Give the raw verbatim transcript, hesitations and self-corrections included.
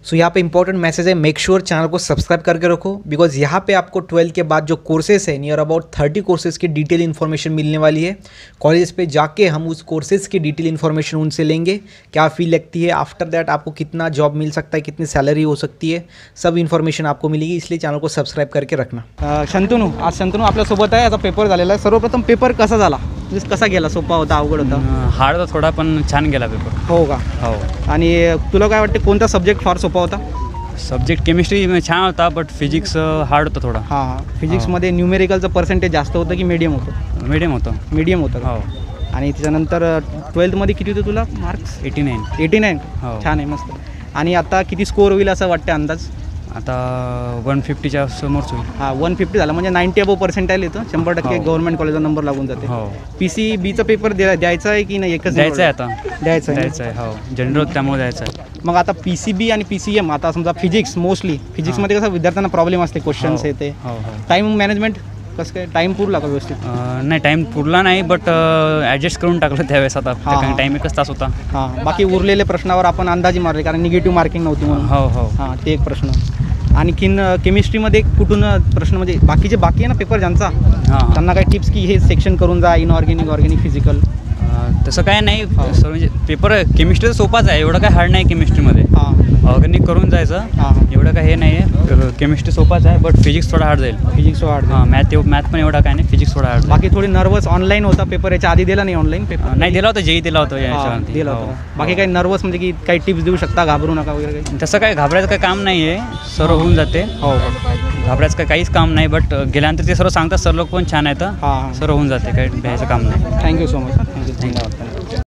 So यहाँ पे important message है, मेक श्योर चैनल को सब्सक्राइब करके रखो, बिकॉज यहाँ पे आपको ट्वेल्थ के बाद जो कोर्सेज है नियर अबाउट थर्टी कोर्सेज की डिटेल इन्फॉर्मेशन मिलने वाली है। कॉलेज पे जाके हम उस कोर्सेज की डिटेल इन्फॉर्मेशन उनसे लेंगे, क्या फी लगती है, आफ्टर दैट आपको कितना जॉब मिल सकता है, कितनी सैलरी हो सकती है, सब इन्फॉर्मेशन आपको मिलेगी, इसलिए चॅनल को सबस्क्राईब करके रखना। शंतनू, आज शंतनू आपल्यासोबत आहे। आता पेपर झालेला आहे। सर्वप्रथम पेपर कसा झाला, म्हणजे कसा गेला, सोपा होता, अवघड होता? हार्ड होता थोडा, पण छान गेला पेपर। हो का? हो। आणि तुला काय वाटते कोणता सब्जेक्ट फार सोपा होता? सब्जेक्ट केमिस्ट्री छान होता, बट फिजिक्स हार्ड होता थोडा। हां हां फिजिक्समध्ये न्यूमेरिकलचं पर्सेंटेज जास्त होतं की मीडियम होतं? मीडियम होतं। मीडियम होतं का? हो। आणि त्याच्यानंतर ट्वेल्थमध्ये किती होते तुला marks? Eighty nine. Eighty nine हो। छान आहे, मस्त। आणि आता किती स्कोअर होईल असं वाटतं अंदाज? आता वन फिफ्टीच्या समोरच होईल। हां वन फिफ्टी झाला म्हणजे नाईन्टी अबो पर्सेंटाईल येतं, शंभर टक्के हो। गव्हर्नमेंट कॉलेजचा नंबर लागून जाते। हो। पी सी बीचा पेपर द्या द्यायचा आहे की नाही? एकच द्यायचं आहे आता। द्यायचं आहे द्यायचं आहे। हो, जनरल त्यामुळे द्यायचं आहे। मग आता पी सी बी आणि पी सी एम, आता समजा फिजिक्स मोस्टली फिजिक्समध्ये कसं विद्यार्थ्यांना प्रॉब्लेम असते, क्वेश्चन्स येते, हो हो। टाईम मॅनेजमेंट कसं काय, टाईम पुरला का व्यवस्थित? अं, नाही टाईम पुरला नाही, बट ॲडजस्ट करून टाकलं त्यावेळेस आता, हां. टाईम एकच तास होता। हां, बाकी उरलेल्या प्रश्नावर आपण अंदाजे मारले कारण निगेटिव्ह मार्किंग नव्हती म्हणून। हो हो। हां, ते एक प्रश्न। आणखीन केमिस्ट्रीमध्ये कुठून प्रश्न, म्हणजे बाकीचे बाकी आहे ना पेपर ज्यांचा, हां त्यांना काय टिप्स की हे सेक्शन करून जा, इनऑर्गॅनिक, ऑर्गॅनिक, फिजिकल? तसं काय नाही सर, म्हणजे पेपर केमिस्ट्री सोपाच आहे, एवढं काय हार्ड नाही केमिस्ट्रीमध्ये। हां ऑर्गॅनिक करून जायचं, हां एवढं काय हे नाही आहे। केमिस्ट्री सोपाच आहे, बट फिजिक्स थोडा हार्ड जाईल। Physics hard? हां, मॅथ मॅथ पण एवढा काय नाही, फिजिक्स थोडा हार्ड। बाकी थोडी नर्वस ऑनलाईन होता पेपर, याच्या आधी दिला नाही ऑनलाईन पेपर? नाही दिला होता, जेई दिला होता हां, याच्यावरती। दिला हो. होता। बाकी काही नर्वस म्हणजे की काही टिप्स देऊ शकता, घाबरू नका वगैरे काही? तसं काय घाबरायचं काही काम नाही आहे, सर्व होऊन जाते। हो, घाबरायचं काय काहीच काम नाही, बट गेल्यानंतर ते सर्व सांगतात, सर लोक पण छान आहेत, हां, सर्व होऊन जाते, काही भ्यायचं काम नाही। Thank you so much. थँक्यू, धन्यवाद।